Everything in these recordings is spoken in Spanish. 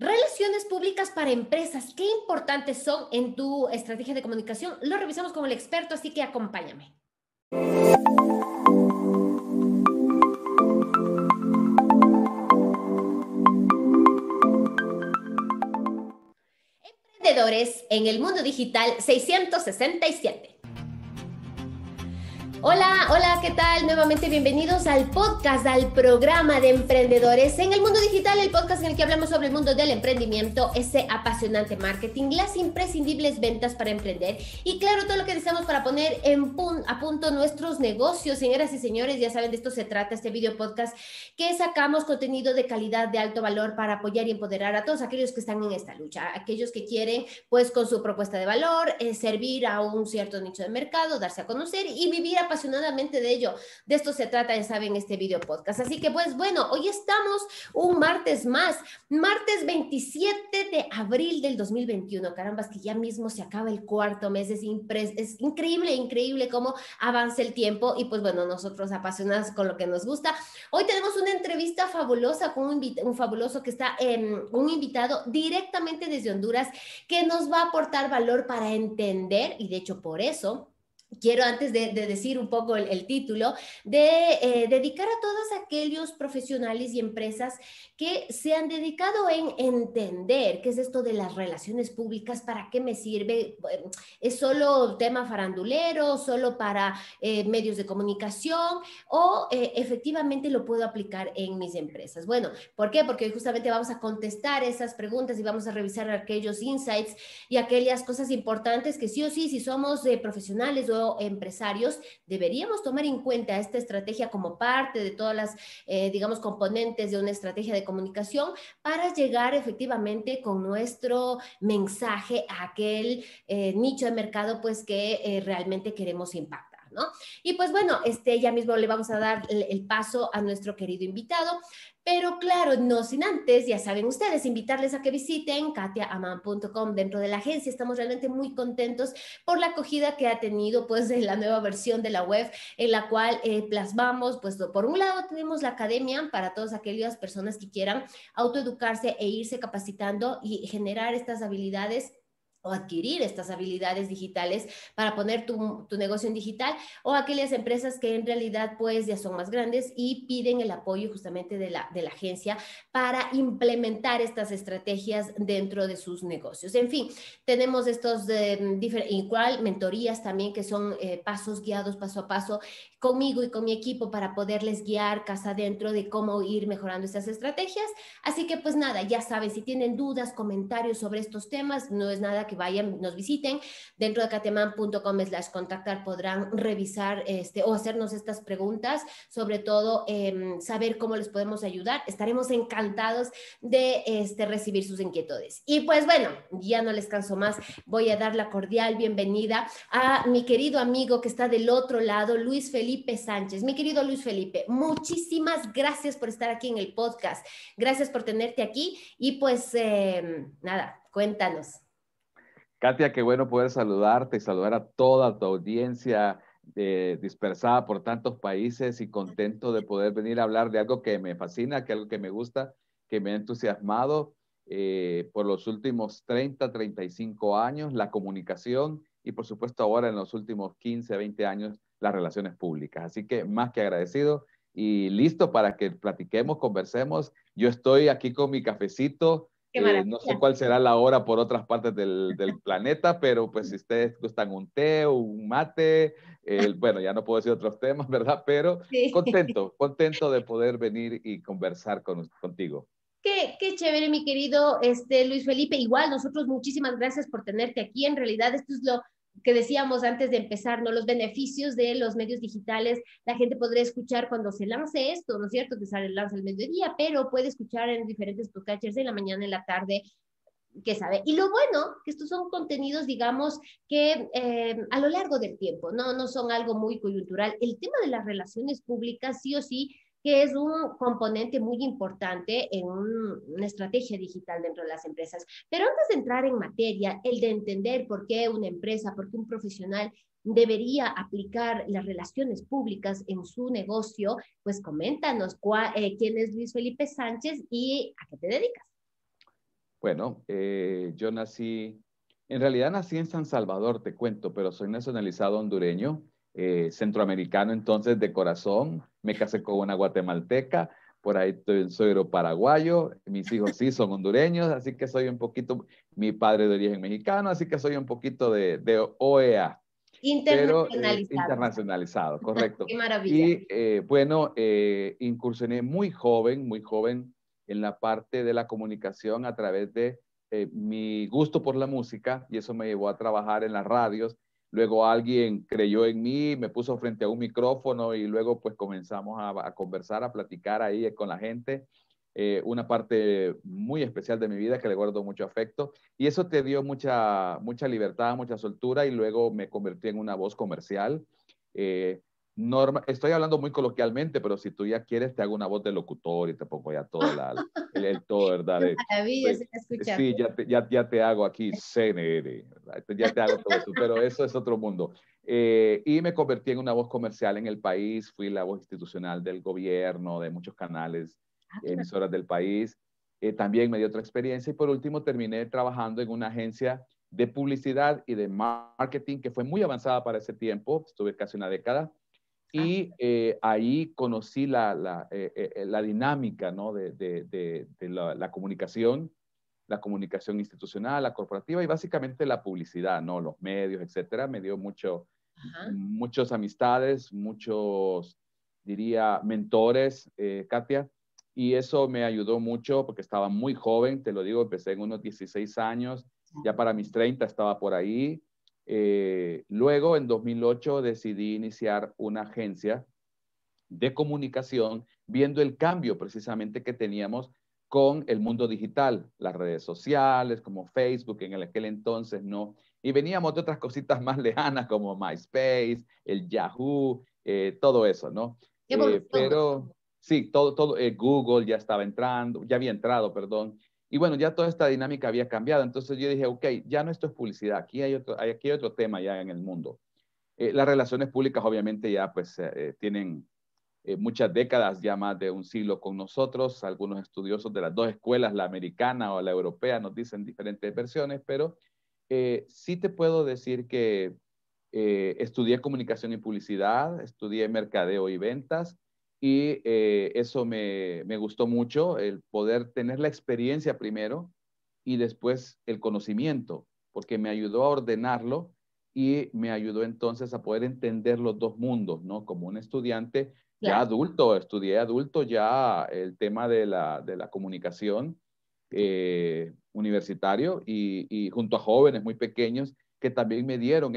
Relaciones públicas para empresas, ¿qué importantes son en tu estrategia de comunicación? Lo revisamos con el experto, así que acompáñame. Emprendedores en el mundo digital 667. Hola, hola, ¿qué tal? Nuevamente bienvenidos al podcast, al programa de emprendedores en el mundo digital, el podcast en el que hablamos sobre el mundo del emprendimiento, ese apasionante marketing, las imprescindibles ventas para emprender y claro, todo lo que deseamos para poner a punto nuestros negocios. Señoras y señores, ya saben, de esto se trata este video podcast, que sacamos contenido de calidad, de alto valor para apoyar y empoderar a todos aquellos que están en esta lucha, aquellos que quieren, pues con su propuesta de valor, servir a un cierto nicho de mercado, darse a conocer y vivir apasionadamente de ello. De esto se trata, ya saben, este video podcast. Así que pues bueno, hoy estamos un martes más, martes 27 de abril del 2021. Carambas, que ya mismo se acaba el cuarto mes. Es increíble cómo avanza el tiempo y pues bueno, nosotros apasionados con lo que nos gusta. Hoy tenemos una entrevista fabulosa con un fabuloso que está un invitado directamente desde Honduras que nos va a aportar valor para entender, y de hecho por eso quiero, antes de decir un poco el título, de dedicar a todos aquellos profesionales y empresas que se han dedicado en entender qué es esto de las relaciones públicas, para qué me sirve, es solo tema farandulero, solo para medios de comunicación o efectivamente lo puedo aplicar en mis empresas. Bueno, ¿por qué? Porque hoy justamente vamos a contestar esas preguntas y vamos a revisar aquellos insights y aquellas cosas importantes que sí o sí, si somos profesionales o empresarios, deberíamos tomar en cuenta esta estrategia como parte de todas las, digamos, componentes de una estrategia de comunicación para llegar efectivamente con nuestro mensaje a aquel nicho de mercado, pues que realmente queremos impactar, ¿no? Y pues bueno, ya mismo le vamos a dar el paso a nuestro querido invitado, pero claro, no sin antes, ya saben ustedes, invitarles a que visiten katiaaman.com. Dentro de la agencia estamos realmente muy contentos por la acogida que ha tenido pues la nueva versión de la web, en la cual plasmamos, pues por un lado tenemos la academia para todas aquellas personas que quieran autoeducarse e irse capacitando y generar estas habilidades o adquirir estas habilidades digitales para poner tu negocio en digital, o aquellas empresas que en realidad pues ya son más grandes y piden el apoyo justamente de la agencia para implementar estas estrategias dentro de sus negocios. En fin, tenemos estos igual mentorías también que son pasos guiados paso a paso conmigo y con mi equipo para poderles guiar casa adentro de cómo ir mejorando estas estrategias. Así que pues nada, ya saben, si tienen dudas, comentarios sobre estos temas, no es nada que vayan, nos visiten dentro de katiaaman.com/contactar, podrán revisar o hacernos estas preguntas, sobre todo saber cómo les podemos ayudar. Estaremos encantados de recibir sus inquietudes. Y pues bueno, ya no les canso más, voy a dar la cordial bienvenida a mi querido amigo que está del otro lado, Luis Felipe Sánchez. Mi querido Luis Felipe, muchísimas gracias por estar aquí en el podcast. Gracias por tenerte aquí y pues nada, cuéntanos. Katia, qué bueno poder saludarte y saludar a toda tu audiencia dispersada por tantos países y contento de poder venir a hablar de algo que me fascina, que algo que me gusta, que me ha entusiasmado por los últimos 35 años, la comunicación y por supuesto ahora en los últimos 15, 20 años, las relaciones públicas. Así que más que agradecido y listo para que platiquemos, conversemos. Yo estoy aquí con mi cafecito. No sé cuál será la hora por otras partes del planeta, pero pues si ustedes gustan un té o un mate, bueno, ya no puedo decir otros temas, ¿verdad? Pero sí, contento de poder venir y conversar contigo. Qué chévere, mi querido Luis Felipe. Igual, nosotros muchísimas gracias por tenerte aquí. En realidad, esto es lo que decíamos antes de empezar, ¿no? Los beneficios de los medios digitales. La gente podrá escuchar cuando se lance esto, ¿no es cierto? Que sale, lanza el mediodía, pero puede escuchar en diferentes podcasters en la mañana, en la tarde, que sabe. Y lo bueno, que estos son contenidos, digamos, que a lo largo del tiempo, no son algo muy coyuntural. El tema de las relaciones públicas, sí o sí, que es un componente muy importante en una estrategia digital dentro de las empresas. Pero antes de entrar en materia, el de entender por qué una empresa, por qué un profesional debería aplicar las relaciones públicas en su negocio, pues coméntanos quién es Luis Felipe Sánchez y a qué te dedicas. Bueno, yo en realidad nací en San Salvador, te cuento, pero soy nacionalizado hondureño, centroamericano entonces de corazón. Me casé con una guatemalteca, por ahí soy paraguayo, mis hijos sí son hondureños, así que soy un poquito, mi padre de origen mexicano, así que soy un poquito de OEA, pero Internacionalizados. internacionalizado, correcto. Qué maravilla. Y bueno, incursioné muy joven en la parte de la comunicación a través de mi gusto por la música, y eso me llevó a trabajar en las radios. Luego alguien creyó en mí, me puso frente a un micrófono y luego pues comenzamos a conversar, a platicar ahí con la gente. Una parte muy especial de mi vida que le guardo mucho afecto. Y eso te dio mucha libertad, mucha soltura, y luego me convertí en una voz comercial. Eh, Estoy hablando muy coloquialmente, pero si tú ya quieres, te hago una voz de locutor y te pongo ya todo el todo, ¿verdad? Qué maravilla se escucha. Sí, ya te hago aquí CNN, ¿verdad? Ya te hago todo eso, pero eso es otro mundo. Y me convertí en una voz comercial en el país, fui la voz institucional del gobierno, de muchos canales, Ah, qué emisoras del país. También me dio otra experiencia, y por último terminé trabajando en una agencia de publicidad y de marketing que fue muy avanzada para ese tiempo, estuve casi una década, ah, y ahí conocí la dinámica, ¿no? de la comunicación, la comunicación institucional, la corporativa y básicamente la publicidad, ¿no? Los medios, etcétera. Me dio ajá. muchas amistades, muchos, diría, mentores, Katia, y eso me ayudó mucho porque estaba muy joven, te lo digo, empecé en unos 16 años, ya para mis 30 estaba por ahí. Luego, en 2008, decidí iniciar una agencia de comunicación, viendo el cambio precisamente que teníamos con el mundo digital, las redes sociales, como Facebook en aquel entonces, ¿no? Y veníamos de otras cositas más lejanas como MySpace, el Yahoo, todo eso, ¿no? Qué evolución, ¿no? Pero sí, Google ya estaba entrando, ya había entrado, perdón. Y bueno, ya toda esta dinámica había cambiado. Entonces yo dije, ok, ya no esto es publicidad, aquí hay otro tema ya en el mundo. Las relaciones públicas obviamente ya pues tienen muchas décadas, ya más de un siglo con nosotros. Algunos estudiosos de las dos escuelas, la americana o la europea, nos dicen diferentes versiones, pero sí te puedo decir que estudié comunicación y publicidad, estudié mercadeo y ventas, y eso me gustó mucho, el poder tener la experiencia primero y después el conocimiento, porque me ayudó a ordenarlo y me ayudó entonces a poder entender los dos mundos, ¿no? Como un estudiante ya Claro. adulto, estudié adulto ya el tema de la comunicación universitario, y junto a jóvenes muy pequeños que también me dieron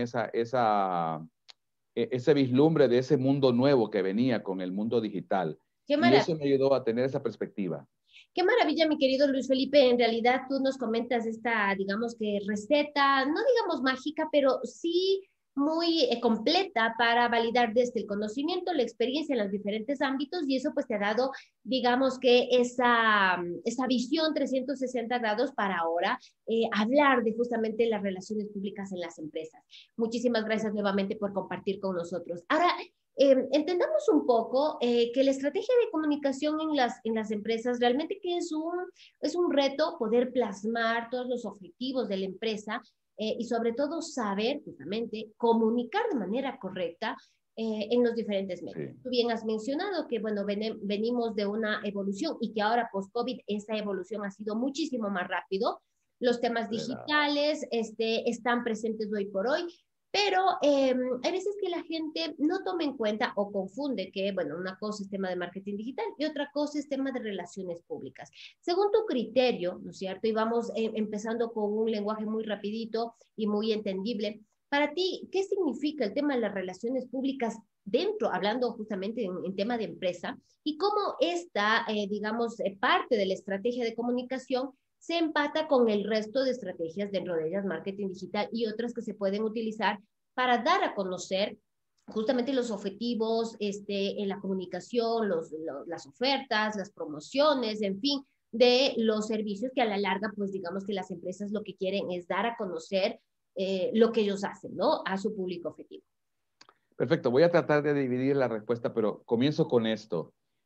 ese vislumbre de ese mundo nuevo que venía con el mundo digital. Qué Y maravilla. eso me ayudó a tener esa perspectiva. Qué maravilla, mi querido Luis Felipe. En realidad tú nos comentas esta, digamos que receta, no digamos mágica, pero sí muy completa para validar desde el conocimiento, la experiencia en los diferentes ámbitos, y eso pues te ha dado, digamos que esa visión 360 grados para ahora hablar de justamente las relaciones públicas en las empresas. Muchísimas gracias nuevamente por compartir con nosotros. Ahora, entendamos un poco que la estrategia de comunicación en las empresas realmente que es un reto poder plasmar todos los objetivos de la empresa y sobre todo saber justamente comunicar de manera correcta en los diferentes medios. Sí, Tú bien has mencionado que, bueno, venimos de una evolución y que ahora post-COVID esa evolución ha sido muchísimo más rápido. Los temas ¿verdad? digitales están presentes hoy por hoy, pero hay veces que la gente no toma en cuenta o confunde que, bueno, una cosa es tema de marketing digital y otra cosa es tema de relaciones públicas. Según tu criterio, ¿no es cierto? Y vamos empezando con un lenguaje muy rapidito y muy entendible. Para ti, ¿qué significa el tema de las relaciones públicas dentro, hablando justamente en tema de empresa, y cómo esta, digamos, parte de la estrategia de comunicación se empata con el resto de estrategias dentro de ellas, marketing digital y otras que se pueden utilizar para dar a conocer justamente los objetivos en la comunicación, las ofertas, las promociones, en fin, de los servicios que a la larga, pues digamos que las empresas lo que quieren es dar a conocer lo que ellos hacen, ¿no? A su público objetivo. Perfecto, voy a tratar de dividir la respuesta, pero comienzo con esto.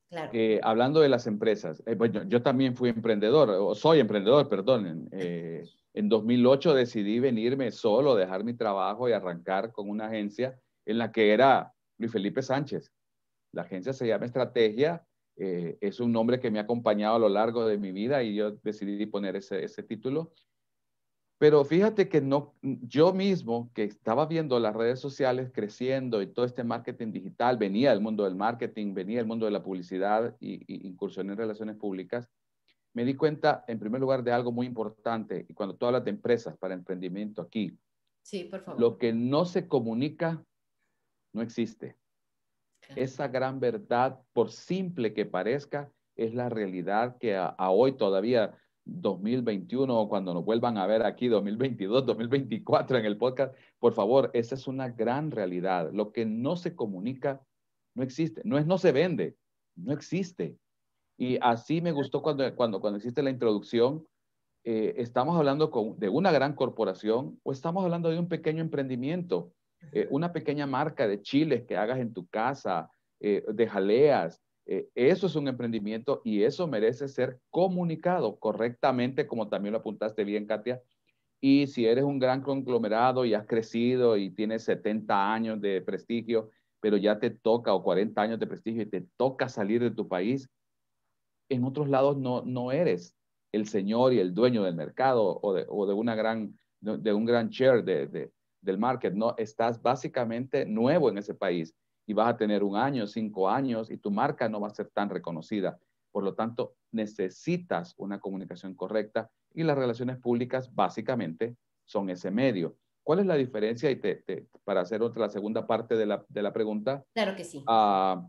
Claro. Hablando de las empresas, bueno, yo también fui emprendedor, o soy emprendedor, perdón. En 2008 decidí venirme solo, dejar mi trabajo y arrancar con una agencia en la que era Luis Felipe Sánchez. La agencia se llama Estrategia, es un nombre que me ha acompañado a lo largo de mi vida y yo decidí poner ese título. Pero fíjate que no, yo mismo que estaba viendo las redes sociales creciendo y todo este marketing digital, venía del mundo del marketing, venía del mundo de la publicidad y incursioné en relaciones públicas, me di cuenta en primer lugar de algo muy importante y cuando tú hablas de empresas para emprendimiento aquí, Sí, por favor. lo que no se comunica no existe. Claro. Esa gran verdad, por simple que parezca, es la realidad que a hoy todavía 2021 o cuando nos vuelvan a ver aquí 2022, 2024 en el podcast, por favor, esa es una gran realidad. Lo que no se comunica no existe. No es no se vende, no existe. Y así me gustó cuando hiciste la introducción. ¿Estamos hablando de una gran corporación o estamos hablando de un pequeño emprendimiento? Una pequeña marca de chiles que hagas en tu casa, de jaleas. Eso es un emprendimiento y eso merece ser comunicado correctamente, como también lo apuntaste bien, Katia. Y si eres un gran conglomerado y has crecido y tienes 70 años de prestigio, pero ya te toca, o 40 años de prestigio y te toca salir de tu país, en otros lados no eres el señor y el dueño del mercado o de un gran share del market. No, estás básicamente nuevo en ese país y vas a tener 1 año, 5 años y tu marca no va a ser tan reconocida. Por lo tanto, necesitas una comunicación correcta y las relaciones públicas básicamente son ese medio. ¿Cuál es la diferencia? Y para hacer la segunda parte de la pregunta, Claro que sí. uh,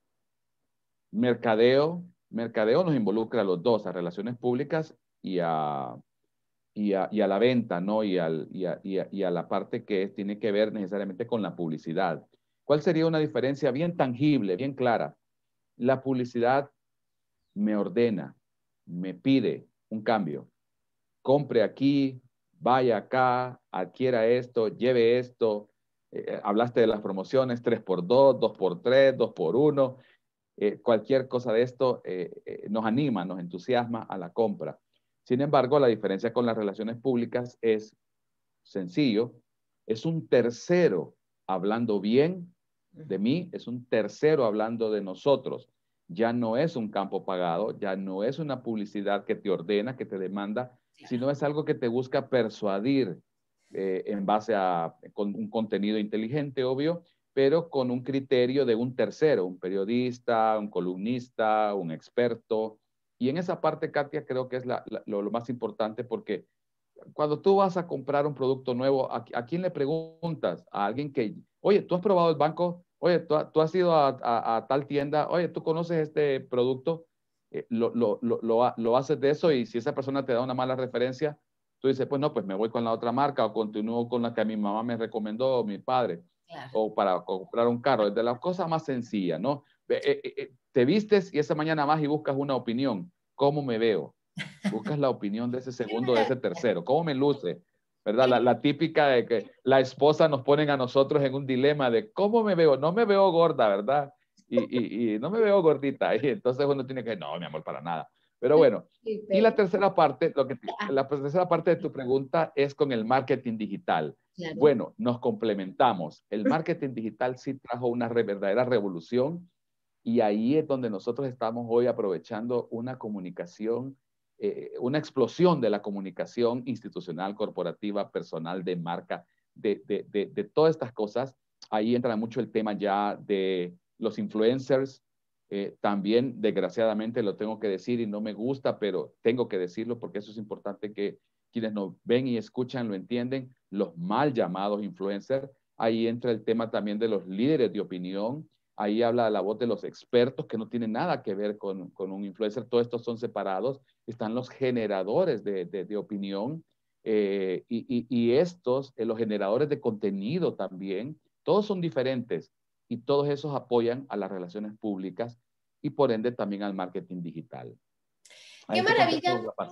mercadeo nos involucra a los dos, a relaciones públicas y a la venta, ¿no? Y a la parte que tiene que ver necesariamente con la publicidad. ¿Cuál sería una diferencia bien tangible, bien clara? La publicidad me ordena, me pide un cambio. Compre aquí, vaya acá, adquiera esto, lleve esto. Hablaste de las promociones 3x2, 2x3, 2x1. Cualquier cosa de esto nos anima, nos entusiasma a la compra. Sin embargo, la diferencia con las relaciones públicas es sencillo, es un tercero hablando bien de mí, es un tercero hablando de nosotros. Ya no es un campo pagado, ya no es una publicidad que te ordena, que te demanda, Claro. sino es algo que te busca persuadir en base con un contenido inteligente, obvio, pero con un criterio de un tercero, un periodista, un columnista, un experto. Y en esa parte, Katia, creo que es lo más importante porque cuando tú vas a comprar un producto nuevo, ¿a quién le preguntas? A alguien que, oye, ¿tú has probado el banco? Oye, ¿tú has ido a tal tienda? Oye, ¿tú conoces este producto? Lo haces de eso y si esa persona te da una mala referencia, tú dices, pues no, pues me voy con la otra marca o continúo con la que a mi mamá me recomendó o mi padre Claro. o para comprar un carro. Es de la cosa más sencilla, ¿no? Te vistes y esa mañana más y buscas una opinión. ¿Cómo me veo? Buscas la opinión de ese Qué segundo, de ese maravilla. tercero. ¿Cómo me luce? ¿Verdad? Qué- La típica de que la esposa nos ponen a nosotros en un dilema de cómo me veo. No me veo gorda, ¿verdad? Y no me veo gordita. Y entonces uno tiene que, no, mi amor, para nada. Pero bueno, qué y la bello. tercera parte, Ah, la tercera parte de tu pregunta es con el marketing digital. claro. Bueno, nos complementamos. El marketing digital sí trajo una verdadera revolución y ahí es donde nosotros estamos hoy aprovechando una comunicación, una explosión de la comunicación institucional, corporativa, personal, de marca, de todas estas cosas. Ahí entra mucho el tema ya de los influencers. También, desgraciadamente, lo tengo que decir y no me gusta, pero tengo que decirlo porque eso es importante que quienes nos ven y escuchan lo entienden, los mal llamados influencers. Ahí entra el tema también de los líderes de opinión. Ahí habla la voz de los expertos que no tienen nada que ver con un influencer. Todos estos son separados. Están los generadores de opinión y estos, los generadores de contenido también. Todos son diferentes y todos esos apoyan a las relaciones públicas y por ende también al marketing digital. A Qué ese contexto maravilla. lo pases.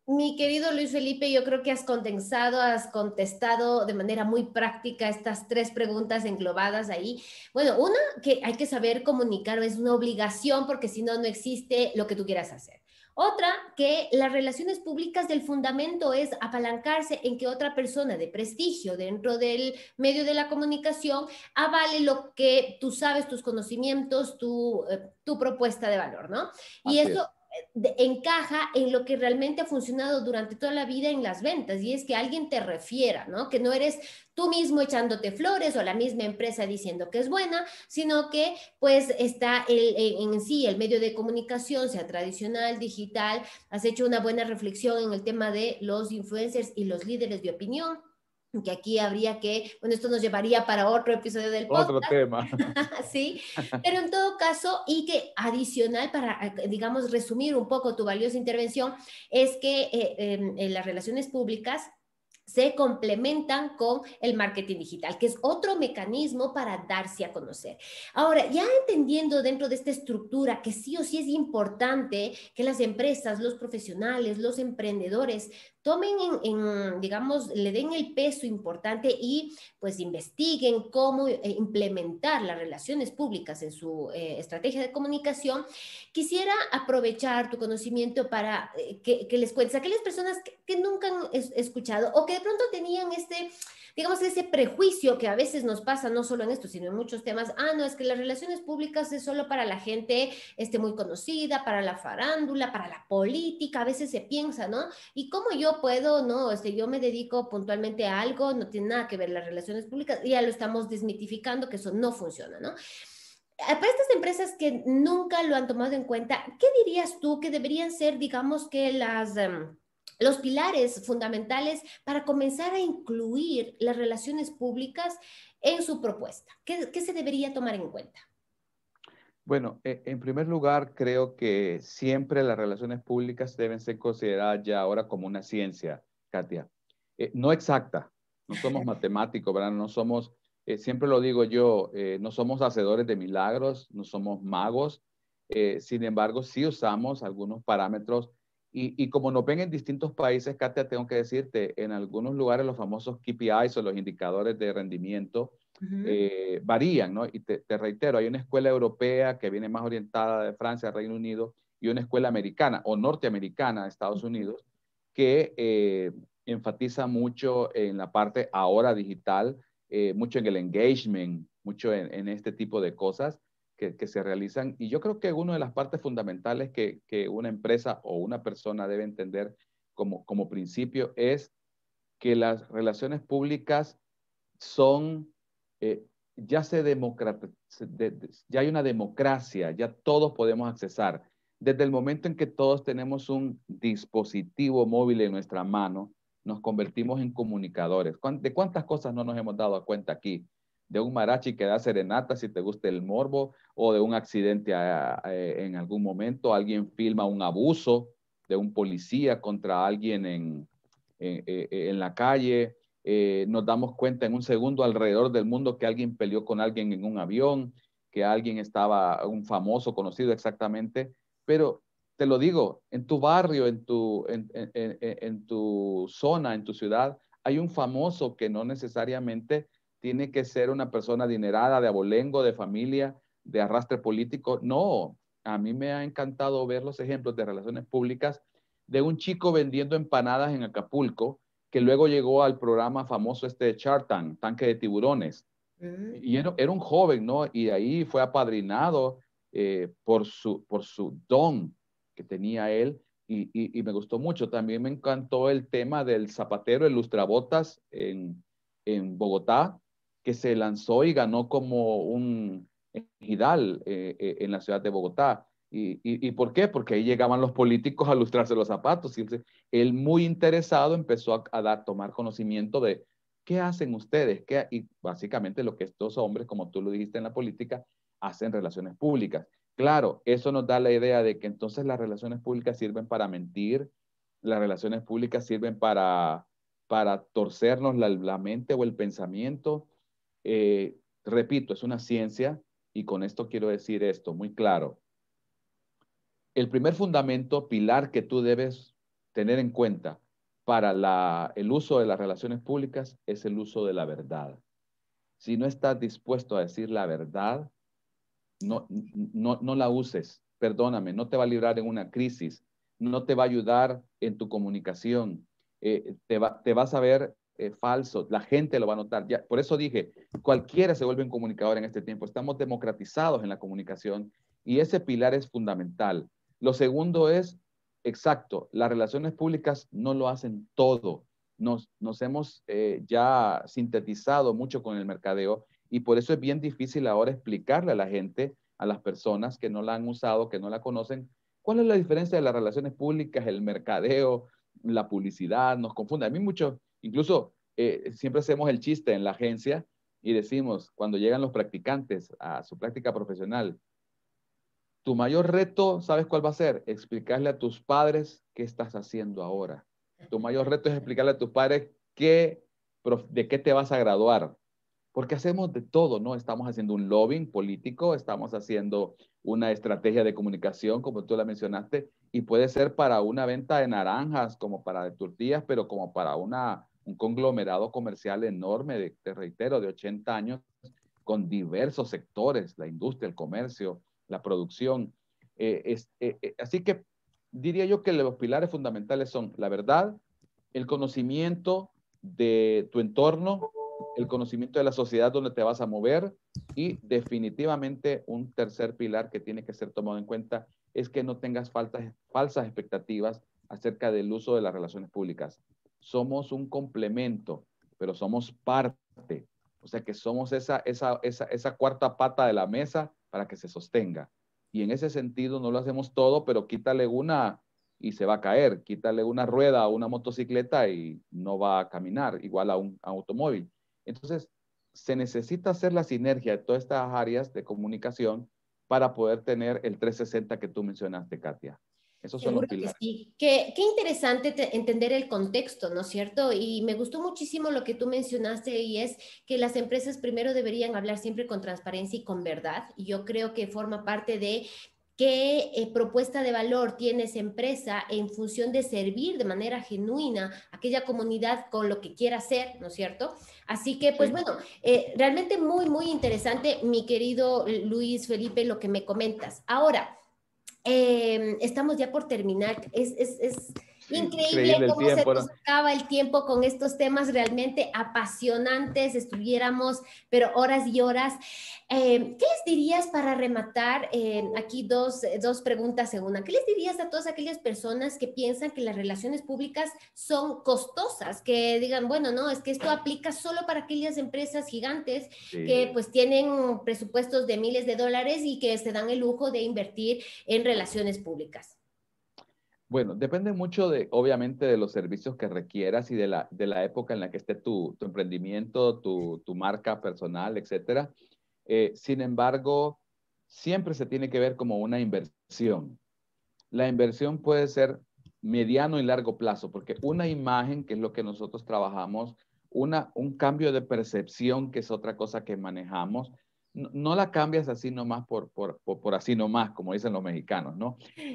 Mi querido Luis Felipe, yo creo que has condensado, has contestado de manera muy práctica estas tres preguntas englobadas ahí. Bueno, una, que hay que saber comunicar, es una obligación porque si no, no existe lo que tú quieras hacer. Otra, que las relaciones públicas del fundamento es apalancarse en que otra persona de prestigio dentro del medio de la comunicación avale lo que tú sabes, tus conocimientos, tu propuesta de valor, ¿no? Y Así eso es. encaja en lo que realmente ha funcionado durante toda la vida en las ventas, y es que alguien te refiera, ¿no? Que no eres tú mismo echándote flores o la misma empresa diciendo que es buena, sino que pues está en sí el medio de comunicación, sea tradicional, digital. Has hecho una buena reflexión en el tema de los influencers y los líderes de opinión, que aquí habría que, bueno, esto nos llevaría para otro episodio del Otro podcast. tema. Sí, pero en todo caso, y que adicional para, digamos, resumir un poco tu valiosa intervención, es que en las relaciones públicas se complementan con el marketing digital, que es otro mecanismo para darse a conocer. Ahora, ya entendiendo dentro de esta estructura que sí o sí es importante que las empresas, los profesionales, los emprendedores tomen digamos, le den el peso importante y pues investiguen cómo implementar las relaciones públicas en su estrategia de comunicación. Quisiera aprovechar tu conocimiento para que les cuentes a aquellas personas que nunca han escuchado o que de pronto tenían digamos, ese prejuicio que a veces nos pasa, no solo en esto, sino en muchos temas. Ah, no, es que las relaciones públicas es solo para la gente muy conocida, para la farándula, para la política, a veces se piensa, ¿no? ¿Y cómo yo puedo, no? Yo me dedico puntualmente a algo, no tiene nada que ver las relaciones públicas, ya lo estamos desmitificando, que eso no funciona, ¿no? Para estas empresas que nunca lo han tomado en cuenta, ¿qué dirías tú que deberían ser, digamos, que los pilares fundamentales para comenzar a incluir las relaciones públicas en su propuesta? ¿Qué se debería tomar en cuenta? Bueno, en primer lugar, creo que siempre las relaciones públicas deben ser consideradas ya ahora como una ciencia, Katia. No exacta, no somos matemáticos, ¿verdad? No somos, siempre lo digo yo, no somos hacedores de milagros, no somos magos. Sin embargo, sí usamos algunos parámetros y como nos ven en distintos países, Katia, tengo que decirte, en algunos lugares los famosos KPIs o los indicadores de rendimiento Ujú. varían, ¿no? Y te reitero, hay una escuela europea que viene más orientada de Francia, Reino Unido, y una escuela americana o norteamericana de Estados Unidos que enfatiza mucho en la parte ahora digital, mucho en el engagement, mucho en este tipo de cosas que se realizan. Y yo creo que una de las partes fundamentales que una empresa o una persona debe entender como principio es que las relaciones públicas son, eh, ya se democratiza, ya hay una democracia, ya todos podemos accesar. Desde el momento en que todos tenemos un dispositivo móvil en nuestra mano, nos convertimos en comunicadores. ¿De cuántas cosas no nos hemos dado cuenta aquí? De un mariachi que da serenata si te gusta el morbo, o de un accidente en algún momento, alguien filma un abuso de un policía contra alguien en la calle, nos damos cuenta en un segundo alrededor del mundo que alguien peleó con alguien en un avión, que alguien estaba, un famoso conocido exactamente, pero te lo digo, en tu barrio, en tu zona, en tu ciudad, hay un famoso que no necesariamente tiene que ser una persona adinerada, de abolengo, de familia, de arrastre político. No, a mí me ha encantado ver los ejemplos de relaciones públicas de un chico vendiendo empanadas en Acapulco, que luego llegó al programa famoso este de Shark Tank, Tanque de Tiburones. Mm. Y era un joven, ¿no? Y ahí fue apadrinado por su don que tenía él. Y me gustó mucho. También me encantó el tema del zapatero, el lustrabotas en Bogotá, que se lanzó y ganó como un ejidal en la ciudad de Bogotá. ¿Y por qué? Porque ahí llegaban los políticos a lustrarse los zapatos. Y él muy interesado empezó tomar conocimiento de qué hacen ustedes. Y básicamente lo que estos hombres, como tú lo dijiste en la política, hacen relaciones públicas. Claro, eso nos da la idea de que entonces las relaciones públicas sirven para mentir, las relaciones públicas sirven para torcernos la mente o el pensamiento. Repito, es una ciencia y con esto quiero decir esto muy claro. El primer fundamento, pilar que tú debes tener en cuenta para el uso de las relaciones públicas es el uso de la verdad. Si no estás dispuesto a decir la verdad, no la uses. Perdóname, no te va a librar en una crisis, no te va a ayudar en tu comunicación, te vas a ver falso, la gente lo va a notar. Ya, por eso dije, cualquiera se vuelve un comunicador en este tiempo. Estamos democratizados en la comunicación y ese pilar es fundamental. Lo segundo es, exacto, las relaciones públicas no lo hacen todo. Nos hemos ya sintetizado mucho con el mercadeo y por eso es bien difícil ahora explicarle a la gente, a las personas que no la han usado, que no la conocen, cuál es la diferencia de las relaciones públicas, el mercadeo, la publicidad, nos confunde. A mí mucho, incluso siempre hacemos el chiste en la agencia y decimos, cuando llegan los practicantes a su práctica profesional, tu mayor reto, ¿sabes cuál va a ser? Explicarle a tus padres qué estás haciendo ahora. Tu mayor reto es explicarle a tus padres de qué te vas a graduar. Porque hacemos de todo, ¿no? Estamos haciendo un lobbying político, estamos haciendo una estrategia de comunicación, como tú la mencionaste, y puede ser para una venta de naranjas, como para de tortillas, pero como para un conglomerado comercial enorme, te reitero, de 80 años, con diversos sectores, la industria, el comercio, la producción. Así que diría yo que los pilares fundamentales son la verdad, el conocimiento de tu entorno, el conocimiento de la sociedad donde te vas a mover y definitivamente un tercer pilar que tiene que ser tomado en cuenta es que no tengas falsas expectativas acerca del uso de las relaciones públicas. Somos un complemento, pero somos parte. O sea que somos esa cuarta pata de la mesa para que se sostenga. Y en ese sentido no lo hacemos todo, pero quítale una y se va a caer. Quítale una rueda a una motocicleta y no va a caminar, igual a un automóvil. Entonces, se necesita hacer la sinergia de todas estas áreas de comunicación para poder tener el 360 que tú mencionaste, Katia. Esos son los Seguro que pilares. sí. Qué interesante entender el contexto, ¿no es cierto? Y me gustó muchísimo lo que tú mencionaste y es que las empresas primero deberían hablar siempre con transparencia y con verdad. Y yo creo que forma parte de qué propuesta de valor tiene esa empresa en función de servir de manera genuina a aquella comunidad con lo que quiera hacer, ¿no es cierto? Así que, pues Sí. bueno, realmente muy, muy interesante, mi querido Luis Felipe, lo que me comentas. Ahora, estamos ya por terminar. Es Sí, increíble increíble el cómo se tiempo, nos ¿no? acaba el tiempo con estos temas realmente apasionantes. Estuviéramos, pero horas y horas. ¿Qué les dirías para rematar? Aquí dos preguntas en una. ¿Qué les dirías a todas aquellas personas que piensan que las relaciones públicas son costosas? Que digan, bueno, no, es que esto aplica solo para aquellas empresas gigantes que Sí. pues tienen presupuestos de miles de dólares y que se dan el lujo de invertir en relaciones públicas. Bueno, depende mucho obviamente, de los servicios que requieras y de la época en la que esté tu emprendimiento, tu marca personal, etcétera. Sin embargo, siempre se tiene que ver como una inversión. La inversión puede ser mediano y largo plazo, porque una imagen, que es lo que nosotros trabajamos, un cambio de percepción, que es otra cosa que manejamos, no la cambias así nomás por así nomás, como dicen los mexicanos, ¿no?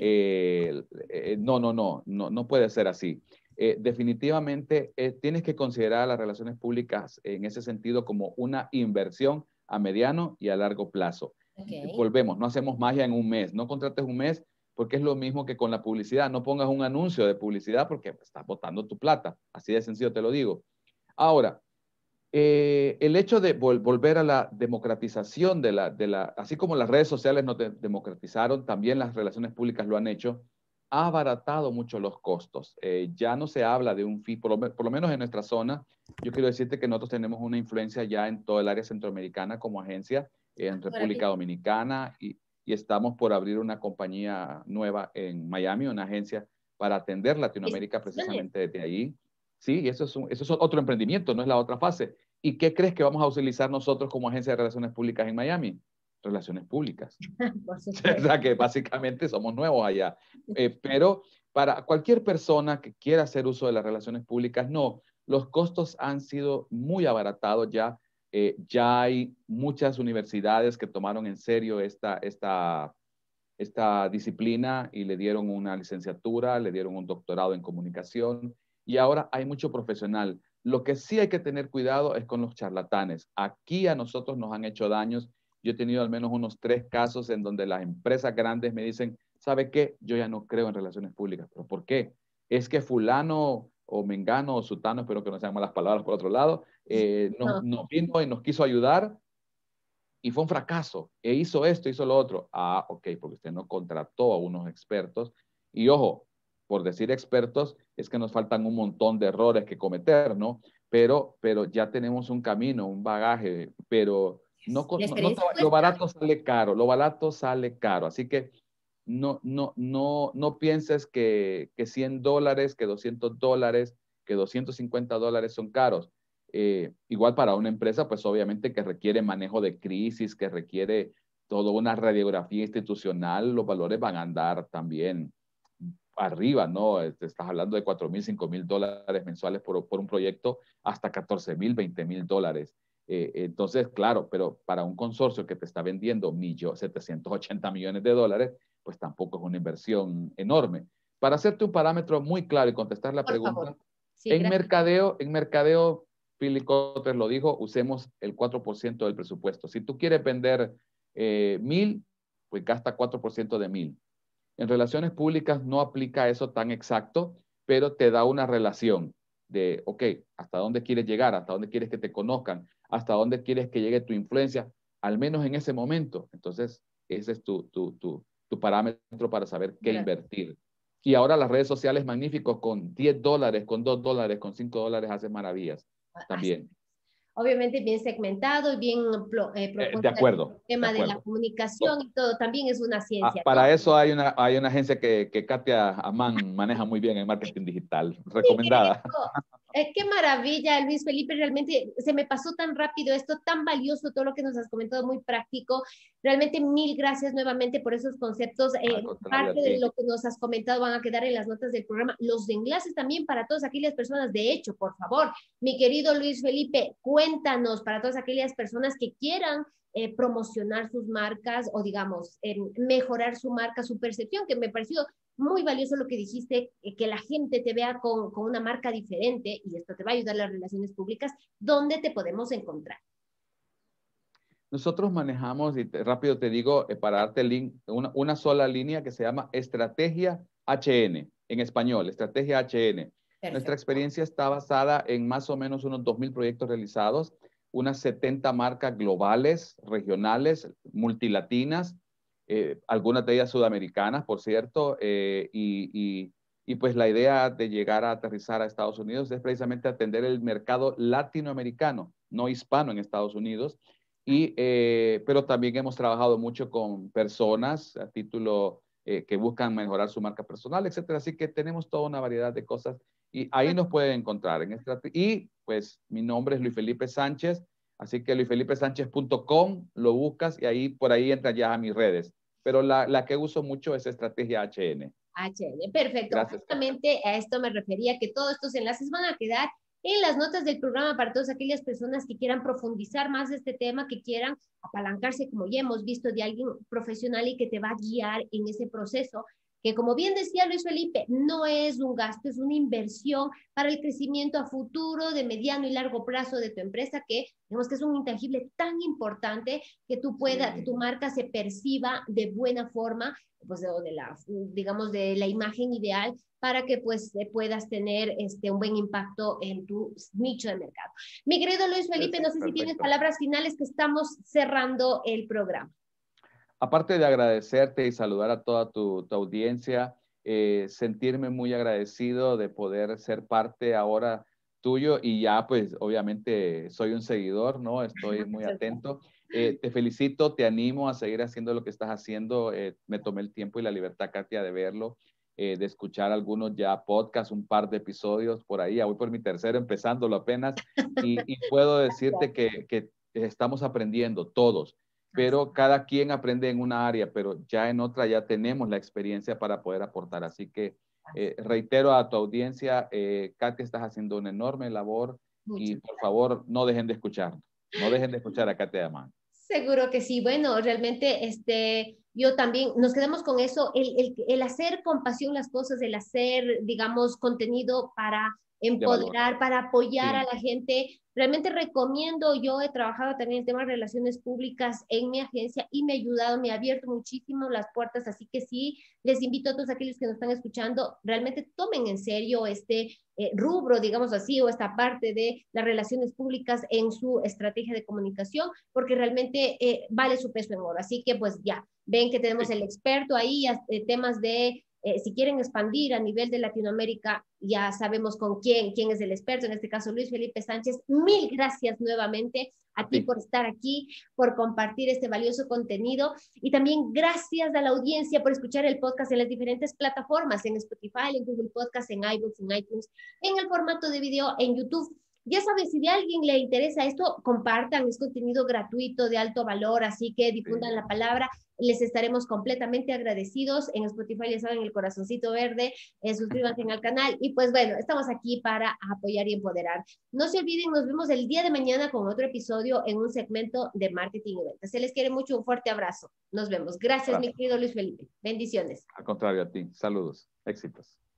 No puede ser así. Definitivamente tienes que considerar las relaciones públicas en ese sentido como una inversión a mediano y a largo plazo. Ok. Volvemos, no hacemos magia en un mes, no contrates un mes porque es lo mismo que con la publicidad. No pongas un anuncio de publicidad porque estás botando tu plata. Así de sencillo te lo digo. Ahora, el hecho de volver a la democratización así como las redes sociales nos democratizaron, también las relaciones públicas lo han hecho, ha abaratado mucho los costos. Ya no se habla de un fee, por lo menos en nuestra zona. Yo quiero decirte que nosotros tenemos una influencia ya en todo el área centroamericana como agencia, en República Maravilla. Dominicana, y estamos por abrir una compañía nueva en Miami, una agencia para atender Latinoamérica Felicitaciones. precisamente desde ahí. Sí, y eso es otro emprendimiento, no es la otra fase. ¿Y qué crees que vamos a utilizar nosotros como agencia de relaciones públicas en Miami? Relaciones públicas. Por O supuesto. sea que básicamente somos nuevos allá. Pero para cualquier persona que quiera hacer uso de las relaciones públicas, no, los costos han sido muy abaratados ya. Ya hay muchas universidades que tomaron en serio esta disciplina y le dieron una licenciatura, le dieron un doctorado en comunicación y ahora hay mucho profesional. Lo que sí hay que tener cuidado es con los charlatanes. Aquí a nosotros nos han hecho daños. Yo he tenido al menos unos 3 casos en donde las empresas grandes me dicen, ¿sabe qué? Yo ya no creo en relaciones públicas. ¿Pero por qué? Es que fulano o mengano o sutano, espero que no sean malas palabras por otro lado, No, nos vino y nos quiso ayudar y fue un fracaso. E hizo esto, hizo lo otro. Ah, ok, porque usted no contrató a unos expertos. Y ojo, por decir expertos, es que nos faltan un montón de errores que cometer, ¿no? Pero ya tenemos un camino, un bagaje, pero la no experiencia lo cuesta. barato sale caro, lo barato sale caro. Así que no pienses que $100, que $200, que $250 son caros. Igual para una empresa, pues obviamente que requiere manejo de crisis, que requiere toda una radiografía institucional, los valores van a andar también arriba, ¿no? Estás hablando de $4,000, $5,000 mensuales por un proyecto, hasta $14,000, $20,000. Entonces, claro, pero para un consorcio que te está vendiendo 780 millones de dólares, pues tampoco es una inversión enorme. Para hacerte un parámetro muy claro y contestar la Por favor. pregunta, Sí, gracias. en mercadeo, Philly Kotler lo dijo, usemos el 4% del presupuesto. Si tú quieres vender 1,000, pues gasta 4% de 1,000. En relaciones públicas no aplica eso tan exacto, pero te da una relación de, ok, hasta dónde quieres llegar, hasta dónde quieres que te conozcan, hasta dónde quieres que llegue tu influencia, al menos en ese momento. Entonces, ese es tu parámetro para saber qué Gracias. invertir. Y ahora las redes sociales magníficos con $10, con $2, con $5 hacen maravillas Así. también. Obviamente bien segmentado y bien De propuesta acuerdo, el de tema de la acuerdo. comunicación y todo. También es una ciencia, ¿no? Para eso hay una agencia que Katia Amán maneja muy bien en marketing digital, Mi recomendada. querido, qué maravilla, Luis Felipe, realmente se me pasó tan rápido esto, tan valioso todo lo que nos has comentado, muy práctico. Realmente mil gracias nuevamente por esos conceptos. Al contrario Parte a de ti. lo que nos has comentado van a quedar en las notas del programa. Los enlaces también para todas aquellas personas. De hecho, por favor, mi querido Luis Felipe, cuéntanos para todas aquellas personas que quieran promocionar sus marcas o digamos mejorar su marca, su percepción, que me pareció muy valioso lo que dijiste, que la gente te vea con una marca diferente y esto te va a ayudar a las relaciones públicas. ¿Dónde te podemos encontrar? Nosotros manejamos, y rápido te digo, para darte el link, una sola línea que se llama Estrategia HN, en español, Estrategia HN. Nuestra Perfecto. experiencia está basada en más o menos unos 2,000 proyectos realizados, unas 70 marcas globales, regionales, multilatinas, algunas de ellas sudamericanas, por cierto, y pues la idea de llegar a aterrizar a Estados Unidos es precisamente atender el mercado latinoamericano, no hispano en Estados Unidos. Pero también hemos trabajado mucho con personas a título que buscan mejorar su marca personal, etcétera. Así que tenemos toda una variedad de cosas y ahí nos pueden encontrar. Y pues mi nombre es Luis Felipe Sánchez, así que luisfelipesánchez.com lo buscas y ahí por ahí entras ya a mis redes. Pero la que uso mucho es Estrategia HN. HN, perfecto. Gracias, Katia. Justamente a esto me refería, que todos estos enlaces van a quedar en las notas del programa para todas aquellas personas que quieran profundizar más de este tema, que quieran apalancarse, como ya hemos visto, de alguien profesional y que te va a guiar en ese proceso, que como bien decía Luis Felipe, no es un gasto, es una inversión para el crecimiento a futuro de mediano y largo plazo de tu empresa, que digamos que es un intangible tan importante que tú puedas, sí, que tu marca se perciba de buena forma, pues de la, digamos, de la imagen ideal para que pues puedas tener un buen impacto en tu nicho de mercado. Mi querido Luis Felipe, no sé si tienes Perfecto. palabras finales, que estamos cerrando el programa. Aparte de agradecerte y saludar a toda tu audiencia, sentirme muy agradecido de poder ser parte ahora tuyo y ya pues obviamente soy un seguidor, ¿no? Estoy muy atento. Te felicito, te animo a seguir haciendo lo que estás haciendo. Me tomé el tiempo y la libertad, Katia, de verlo, de escuchar algunos ya podcasts, un par de episodios por ahí. Ya voy por mi tercero, empezándolo apenas. Y puedo decirte que estamos aprendiendo todos, pero cada quien aprende en una área, pero ya en otra ya tenemos la experiencia para poder aportar. Así que reitero a tu audiencia, Katia, estás haciendo una enorme labor y por favor no dejen de escuchar, no dejen de escuchar a Katia Amán. Seguro que sí. Bueno, realmente yo también, nos quedamos con eso, el hacer con pasión las cosas, el hacer, digamos, contenido para De valor. empoderar, para apoyar a Sí, la gente. Realmente recomiendo, yo he trabajado también en temas de relaciones públicas en mi agencia y me ha ayudado, me ha abierto muchísimo las puertas, así que sí, les invito a todos aquellos que nos están escuchando, realmente tomen en serio este rubro, digamos así, o esta parte de las relaciones públicas en su estrategia de comunicación, porque realmente vale su peso en oro. Así que pues ya, ven que tenemos sí. el experto ahí, temas de si quieren expandir a nivel de Latinoamérica, ya sabemos con quién es el experto, en este caso Luis Felipe Sánchez. Mil gracias nuevamente A a ti ti. por estar aquí, por compartir este valioso contenido y también gracias a la audiencia por escuchar el podcast en las diferentes plataformas, en Spotify, en Google Podcast, en iBooks, en iTunes, en el formato de video, en YouTube. Ya sabes, si a alguien le interesa esto, compartan, es contenido gratuito de alto valor, así que difundan Sí. la palabra, les estaremos completamente agradecidos. En Spotify ya saben el corazoncito verde, suscríbanse al canal y pues bueno, estamos aquí para apoyar y empoderar. No se olviden, nos vemos el día de mañana con otro episodio en un segmento de marketing y ventas. Se les quiere mucho, un fuerte abrazo. Nos vemos. Gracias, mi Abrazo. querido Luis Felipe. Bendiciones. Al contrario, a ti. Saludos. Éxitos.